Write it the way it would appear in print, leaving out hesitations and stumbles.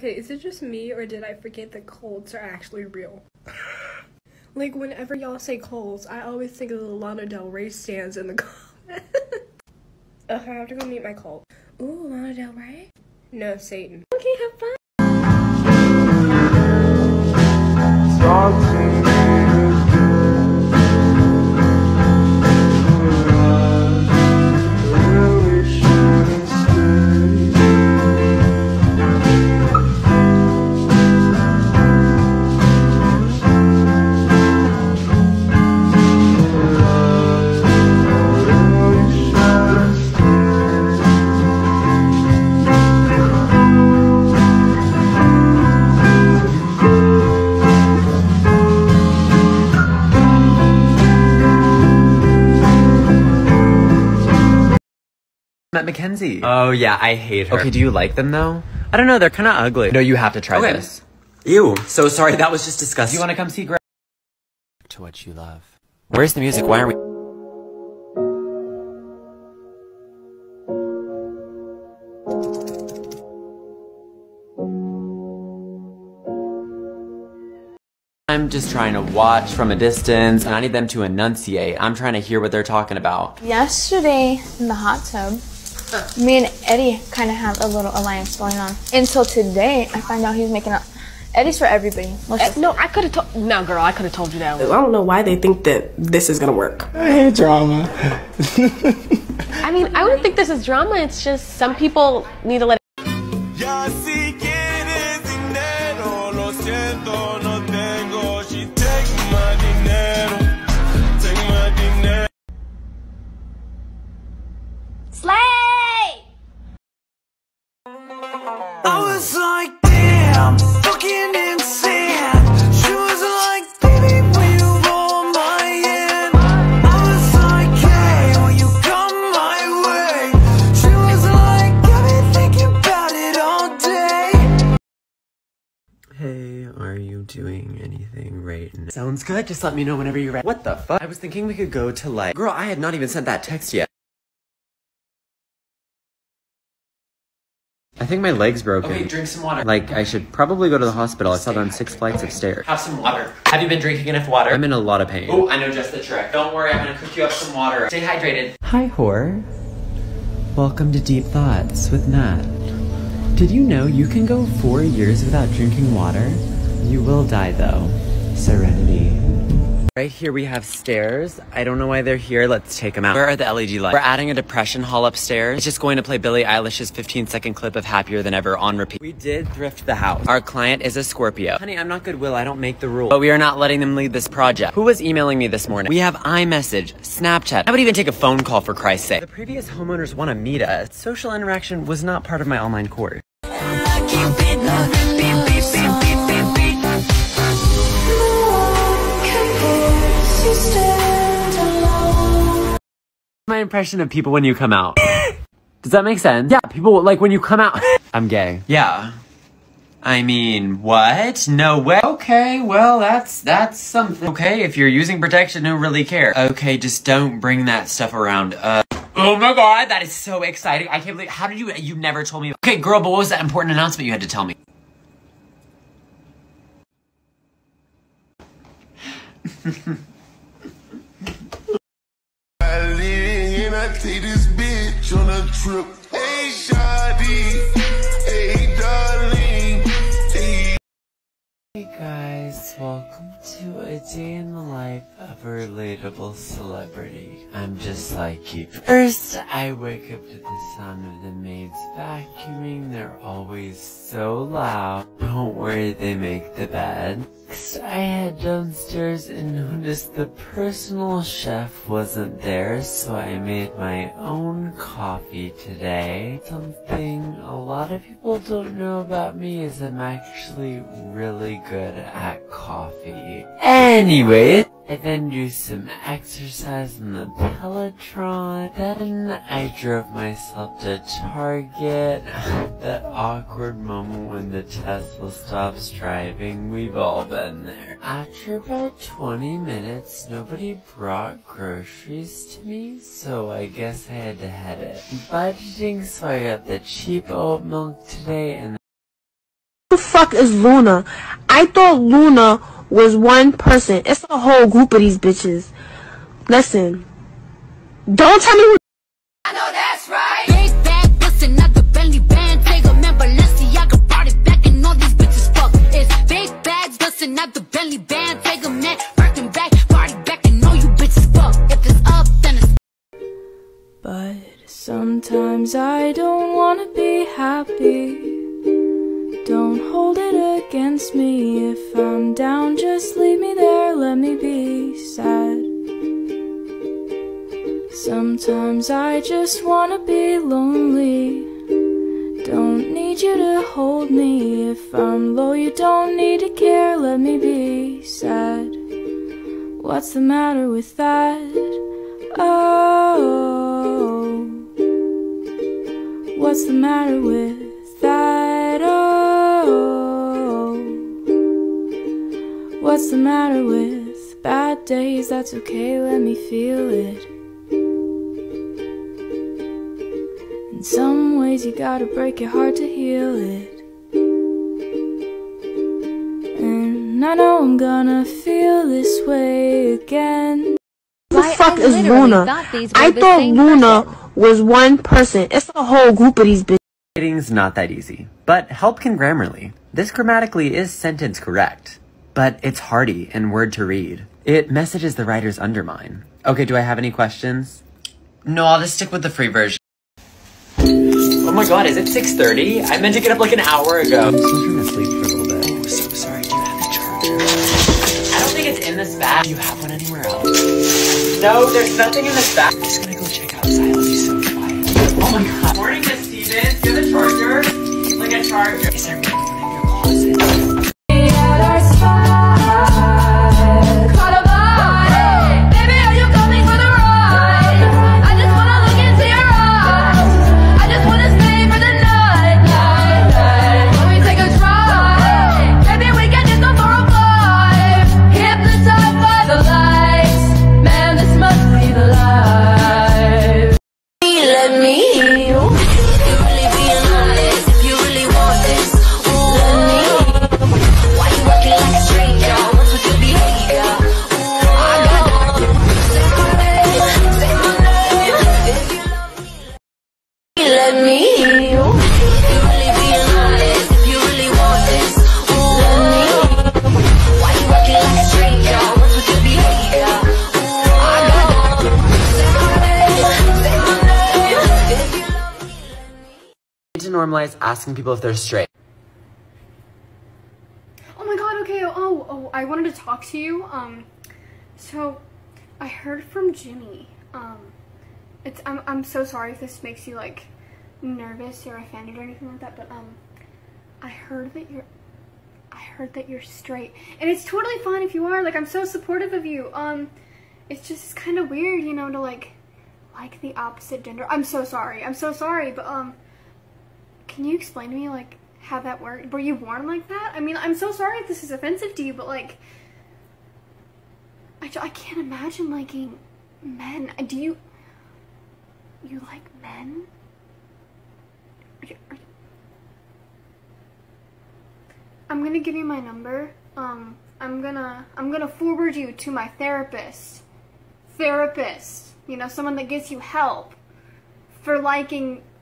Okay, is it just me or did I forget that colds are actually real? Like, whenever y'all say colds, I always think of the Lana Del Rey stands in the comments. Ugh, I have to go meet my cult. Ooh, Lana Del Rey? No, Satan. Okay, have fun. Met Mackenzie. Oh yeah, I hate her. Okay, do you like them though? I don't know, they're kind of ugly. No, you have to try this. Ew, so sorry, that was just disgusting. Do you want to come see Greg? To what you love. Where's the music? Why are we... I'm just trying to watch from a distance, and I need them to enunciate. I'm trying to hear what they're talking about. Yesterday, in the hot tub, me and Eddie kind of have a little alliance going on. Until today, I find out he's making up. Eddie's for everybody. No, I could have told. No, girl, I could have told you that. I don't know why they think that this is gonna work. I hate drama. I mean, I wouldn't think this is drama. It's just some people need to let it. I was like, damn, fucking insane. She was like, baby, will you roll my hand? I was like, hey, will you come my way? She was like, got me thinking about it all day. Hey, are you doing anything right now? Sounds good, just let me know whenever you're ready. What the fuck? I was thinking we could go to like... Girl, I had not even sent that text yet. I think my leg's broken. Okay, drink some water. Like, I should probably go to the hospital. I saw them 6 flights of stairs. Have some water. Have you been drinking enough water? I'm in a lot of pain. Oh, I know just the trick. Don't worry, I'm gonna cook you up some water. Stay hydrated. Hi, whore. Welcome to Deep Thoughts with Nat. Did you know you can go 4 years without drinking water? You will die, though. Serenity. Right here we have stairs. I don't know why they're here. Let's take them out. Where are the LED lights? We're adding a depression hall upstairs. It's just going to play Billie Eilish's 15-second clip of Happier Than Ever on repeat. We did thrift the house. Our client is a Scorpio. Honey, I'm not Goodwill. I don't make the rules. But we are not letting them lead this project. Who was emailing me this morning? We have iMessage, Snapchat. I would even take a phone call for Christ's sake. The previous homeowners want to meet us. Social interaction was not part of my online course. My impression of people when you come out. Does that make sense? Yeah, people like when you come out. I'm gay. Yeah. I mean, what? No way. Okay, well, that's something. Okay, if you're using protection, who really care? Okay, just don't bring that stuff around. Oh my god, that is so exciting. I can't believe, how did you never told me. Okay, girl, but what was that important announcement you had to tell me? Take this bitch on a trip. Hey, shawty. Hey, darling. Hey. Hey guys, welcome to a day in the life of a relatable celebrity. I'm just like you. First, I wake up to the sound of the maids vacuuming. They're always so loud. Don't worry, they make the bed. Next, I head downstairs and noticed the personal chef wasn't there, so I made my own coffee today. Something a lot of people don't know about me is I'm actually really good at coffee. Anyway, I then do some exercise on the Peloton. Then I drove myself to Target. That awkward moment when the Tesla stops driving, we've all been there. After about 20 minutes, nobody brought groceries to me, so I guess I had to head it. Budgeting, so I got the cheap oat milk today and Who the fuck is Luna? I thought Luna was one person. It's a whole group of these bitches. Listen, don't tell me who. I know that's right. Big bag, bustin' out the Bentley band. Take a man, Balenciaga, brought it back, and all these bitches fuck. It's big bags, bustin' out the Bentley band. Take a man, Birkin back, party back, and all you bitches fuck. If it's up, then it's. But sometimes I don't wanna be happy. Don't hold it against me. If I'm down, just leave me there, let me be sad. Sometimes I just wanna be lonely. Don't need you to hold me. If I'm low, you don't need to care, let me be sad. What's the matter with that? Oh, what's the matter with that? Oh, what's the matter with bad days? That's okay, let me feel it. In some ways you gotta break your heart to heal it. And I know I'm gonna feel this way again. Who the fuck is Luna? I thought Luna was one person. It's a whole group of these bitches. Writing's not that easy, but help can Grammarly. This grammatically is sentence correct, but it's hardy and word to read. It messages the writer's undermine. Okay, do I have any questions? No, I'll just stick with the free version. Oh my god, is it 6:30? I meant to get up like an hour ago. I'm still trying to sleep for a little bit. Oh, so sorry. Do you have a charger? I don't think it's in this bag. Do you have one anywhere else? No, there's nothing in this bag. I'm just gonna go check outside. It'll be so quiet. Oh my god. Morning, Miss Stevens. Do you have a charger? Like a charger. Is there maybe one in your closet? To normalize asking people if they're straight. Oh my god, okay, oh, I wanted to talk to you. So I heard from Jimmy. I'm so sorry if this makes you like nervous or offended or anything like that, but I heard that you're straight. And it's totally fine if you are. Like, I'm so supportive of you. It's just kind of weird, you know, to like the opposite gender. I'm so sorry, but can you explain to me, like, how that worked? Were you born like that? I mean, I'm so sorry if this is offensive to you, but, like, I can't imagine liking men. Do you like men? I'm gonna give you my number. I'm gonna forward you to my therapist. You know, someone that gets you help for liking